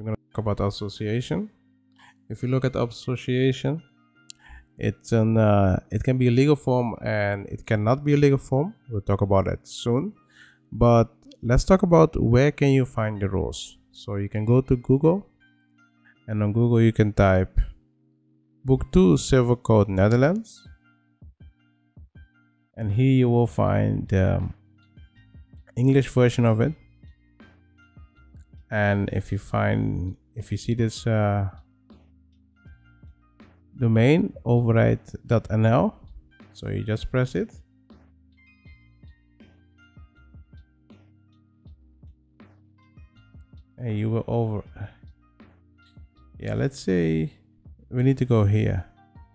we're going to talk about association. If you look at association, it can be a legal form and it cannot be a legal form. We'll talk about that soon. But let's talk about where can you find the rules. So you can go to Google, and on Google you can type Book 2 Civil Code Netherlands, and here you will find the English version of it. And if you see this domain, override.nl, so you just press it, and you will let's say we need to go here,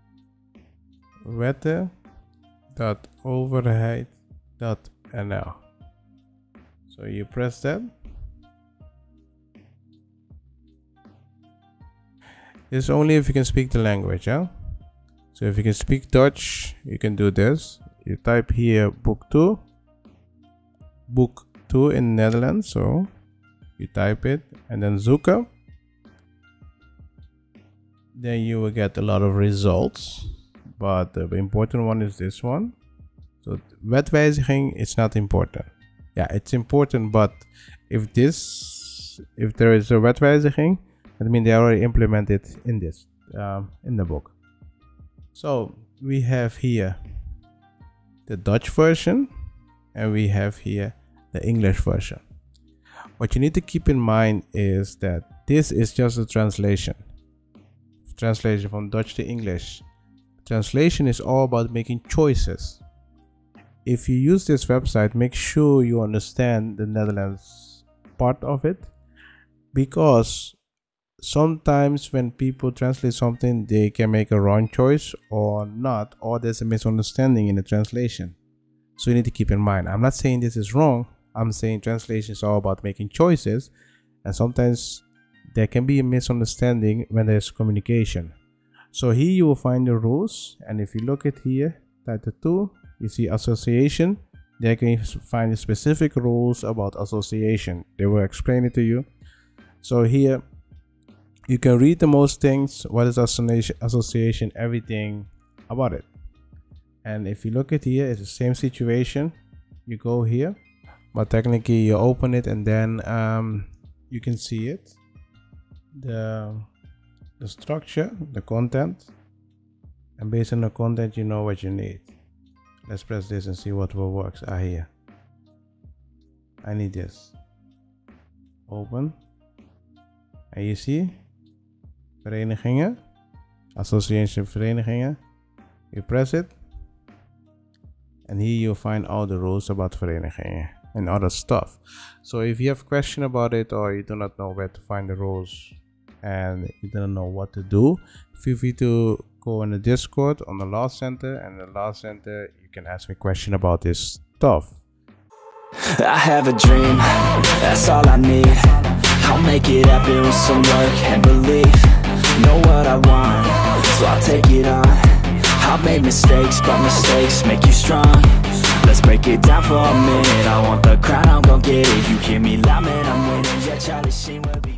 wette.override.nl. so you press that. It's only if you can speak the language, huh? So if you can speak Dutch, you can do this. You type here book 2 in Netherlands, so you type it and then zoeken. Then you will get a lot of results, but the important one is this one. So wetwijziging is not important. Yeah, it's important, but if there is a wetwijziging, that means they already implemented in this in the book. So we have here the Dutch version and we have here the English version. What you need to keep in mind is that this is just a translation from Dutch to English. Translation is all about making choices. If you use this website, make sure you understand the Netherlands part of it, because sometimes when people translate something, they can make a wrong choice or not, or there's a misunderstanding in the translation. So you need to keep in mind, I'm not saying this is wrong, I'm saying translation is all about making choices, and sometimes there can be a misunderstanding when there's communication. So here you will find the rules, and if you look at here, title 2, you see association. There you can find the specific rules about association. They will explain it to you. So here you can read the most things, what is association, everything about it. And if you look at here, it's the same situation. You go here, but technically you open it and then you can see it, the structure, the content, and based on the content you know what you need. Let's press this and see what will work. Here I need this, open, and you see verenigingen, association verenigingen. You press it, and here you'll find all the rules about verenigingen and other stuff. So if you have a question about it, or you do not know where to find the rules and you don't know what to do, feel free to go in the Discord on the Law Center, and in the Law Center you can ask me a question about this stuff. I have a dream, that's all I need. I'll make it happen with some work and belief. Know what I want, so I'll take it on. I've made mistakes, but mistakes make you strong. Let's break it down for a minute. I want the crown, I'm gon' get it. You hear me loud, man, I'm winning. Yeah, Charlie Sheen will be